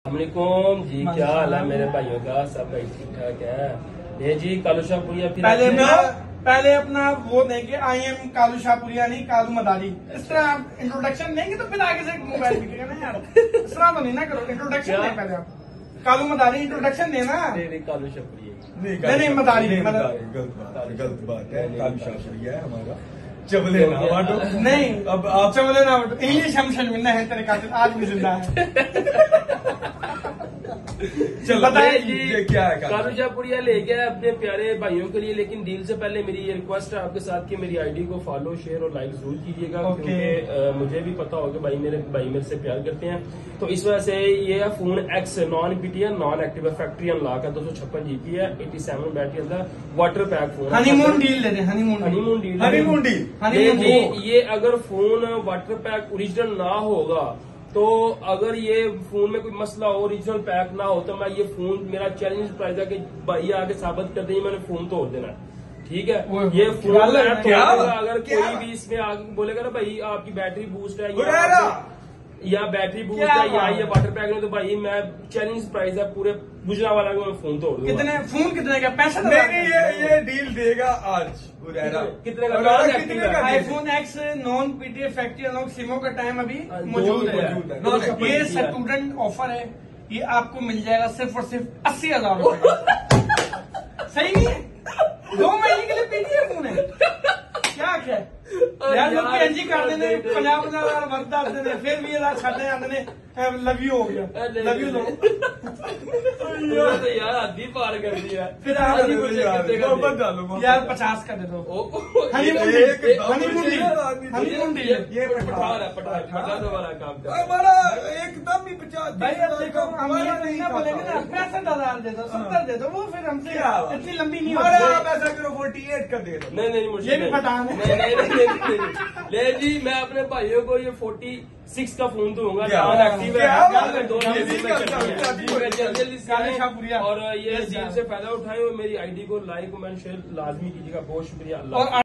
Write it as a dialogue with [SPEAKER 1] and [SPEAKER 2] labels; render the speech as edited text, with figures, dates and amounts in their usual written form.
[SPEAKER 1] अस्सलामुअलैकुम जी, क्या हाल है मेरे भाइयों का? सब भाई ठीक ठाक है? ये जी कालू शाहपुरिया फिर
[SPEAKER 2] पहले अपना वो देंगे, आई एम कालू शाहपुरिया नहीं कालू मदारी। इस तरह आप इंट्रोडक्शन देंगे तो फिर आगे से मोबाइल बिकेगा ना यार। इस तरह तो नहीं ना करो, इंट्रोडक्शन दें पहले आप। कालू मदारी इंट्रोडक्शन देना।
[SPEAKER 1] कालू शाहपुरिया
[SPEAKER 2] नहीं मदारी
[SPEAKER 3] गलत बात है। कालू शाहपुरिया है हमारा। चबले ना बांटो।
[SPEAKER 2] नहीं अब आप चबले ना बांटो। इंग्लिश हम शर्मिंदा है तेरे कातिल आज भी जिंदा है।
[SPEAKER 1] बताइए जी,
[SPEAKER 3] ये क्या है?
[SPEAKER 1] कालू शाहपुरिया ले गया अपने प्यारे भाइयों के लिए, लेकिन डील से पहले मेरी ये रिक्वेस्ट है आपके साथ कि मेरी आईडी को फॉलो शेयर और लाइक जरूर कीजिएगा, क्योंकि मुझे भी पता होगा भाई मेरे से प्यार करते हैं। तो इस वजह से ये है फोन एक्स नॉन पीटी है, नॉन एक्टिव है, फैक्ट्री अनलॉक है, 256 जीबी है, 87 बैटरी अंदर, water pack phone.
[SPEAKER 2] Honeymoon deal ले रहे,
[SPEAKER 3] हनीमून डील।
[SPEAKER 1] ये अगर फोन वाटर पैक ओरिजिनल ना होगा तो अगर ये फोन में कोई मसला हो, ओरिजिनल पैक ना हो, तो मैं ये फोन, मेरा चैलेंज प्राइस है कि भाई आके साबित कर दें मैंने फोन तोड़ देना, ठीक है? ये फोन अगर कोई भी इसमें आगे बोलेगा ना भाई आपकी बैटरी बूस्ट है या बैटरी बूस्ट है या ये वाटर पैक है, तो भाई मैं चैलेंज प्राइस है पूरे गुजरा वाला को मैं फोन तोड़ दूंगा।
[SPEAKER 2] कितने का पैसा?
[SPEAKER 3] नहीं ये डील देगा आज।
[SPEAKER 1] कितने का?
[SPEAKER 2] IPhone X non PTA factory unlock सिमों का टाइम अभी मौजूद है। ये स्टूडेंट ऑफर है, ये आपको मिल जाएगा सिर्फ और सिर्फ 80,000 रुपए। सही नहीं है? 2 महीने के लिए पीटीए फोन है क्या यार? लोग एनजी कर देने 50,000 वर्दा देने, फिर भी छाटे आते ने लव यू हो गया, लव यू
[SPEAKER 1] तो यार आधी पार कर दिया।
[SPEAKER 2] फिर आप यार 50 का दे दो। हनीमून डील
[SPEAKER 1] ये पठार वाला काम कर
[SPEAKER 3] हमारा एकदम ही 50।
[SPEAKER 2] भाई अब देखो हमारा नहीं ना बोलेंगे ना 65,000 दे दो, 70 दे दो, वो फिर हमसे इतनी लंबी नहीं होती।
[SPEAKER 3] आप ऐसा करो 48 का दे दो।
[SPEAKER 1] नहीं मुझे
[SPEAKER 2] ये भी पता
[SPEAKER 1] ले जी, मैं अपने भाइयों को ये 46 का फोन दूंगा, नॉन एक्टिव है। और ये डील से फायदा उठाए और मेरी आईडी को लाइक कमेंट शेयर लाजमी कीजिएगा। बहुत शुक्रिया।